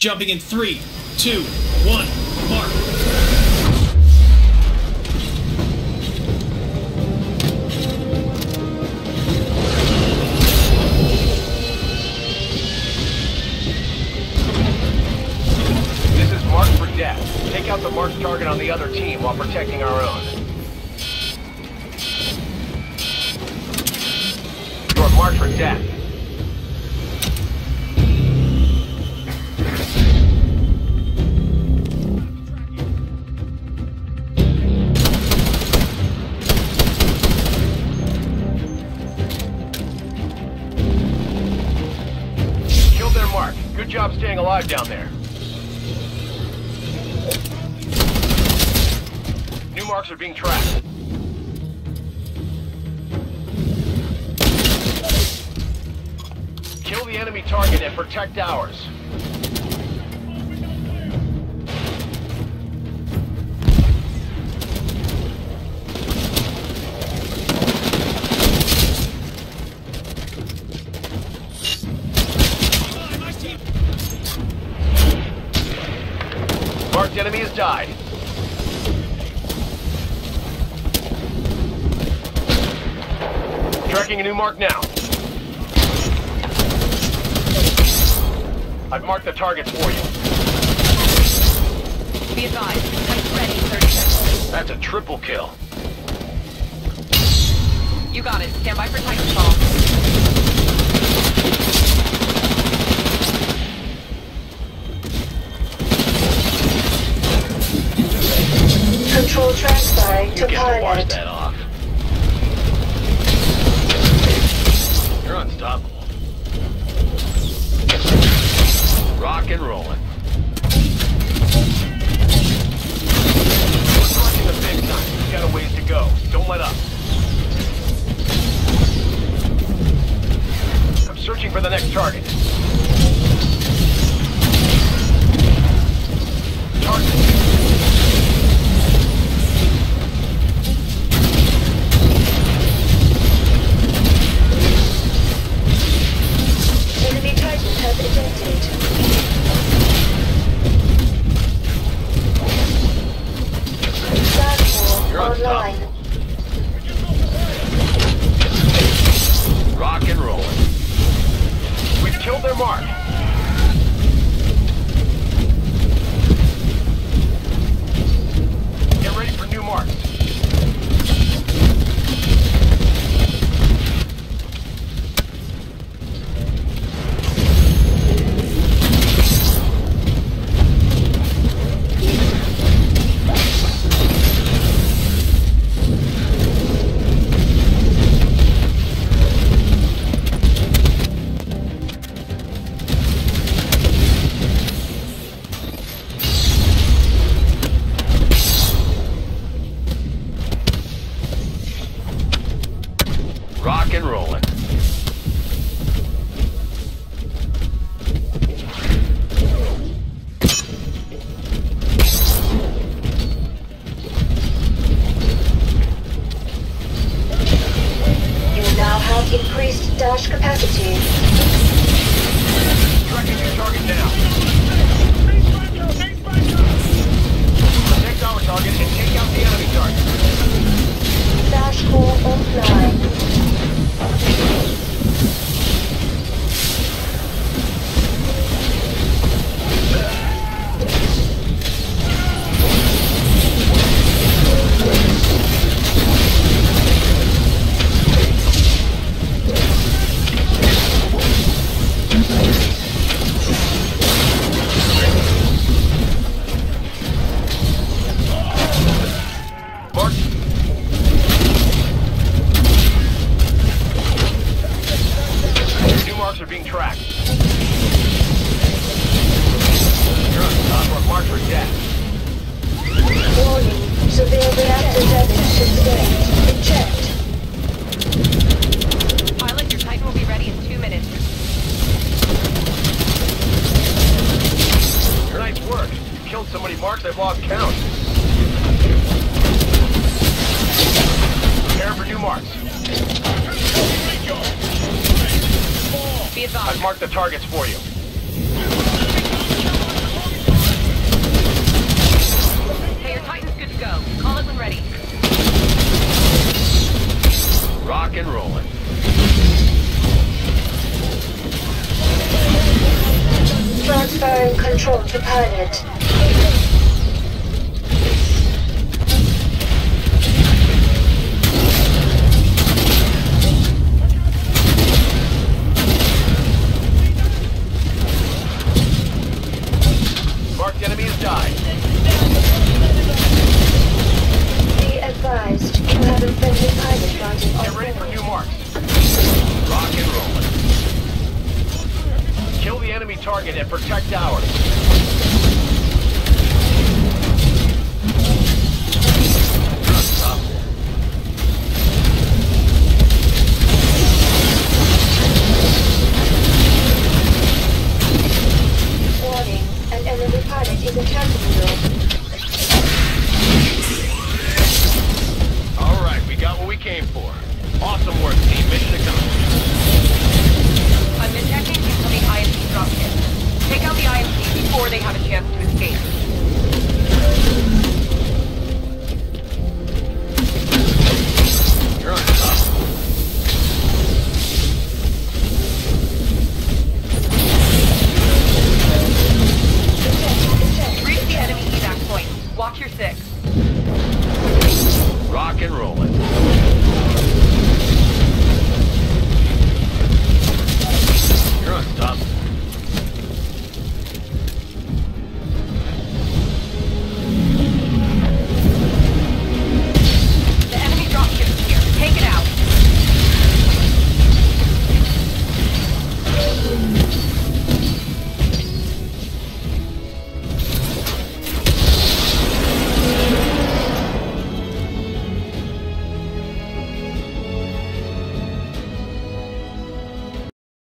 Jumping in 3, 2, 1, mark. This is marked for death. Take out the marked target on the other team while protecting our own. You are marked for death. Killed their mark. Good job staying alive down there. New marks are being tracked. Kill the enemy target and protect ours. Marked enemy has died. Tracking a new mark now. I've marked the targets for you. Be advised, Titan's ready in 30 seconds. That's a triple kill. You got it. Stand by for Titanfall. Control transferring to You get to wash pilot. that off. You're unstoppable. Rock and rolling. We're crushing the big time. We've got a ways to go. Don't let up. I'm searching for the next target. Target. Enemy Titan has ejected. Platform You're on online. Rock and rolling. We've killed their mark. Get ready for new marks. Rock and rolling. You now have increased dash capacity. Tracking your target now. Protect our target and take out the enemy target. Dash core offline. Mark. New marks are being tracked. You're on top. Our marks are death. Warning. Severe reactor damage sustained. Eject. Pilot, your Titan will be ready in 2 minutes. Your nice work. You killed so many marks I've lost count. Prepare for new marks. Be advised. I've marked the targets for you. Rock and rolling. Transferring control to pilot. Marked enemy has died. Be advised, you have a friendly pilot routing Get on ready for board. new marks. Rock and rolling. Kill the enemy target and protect ours.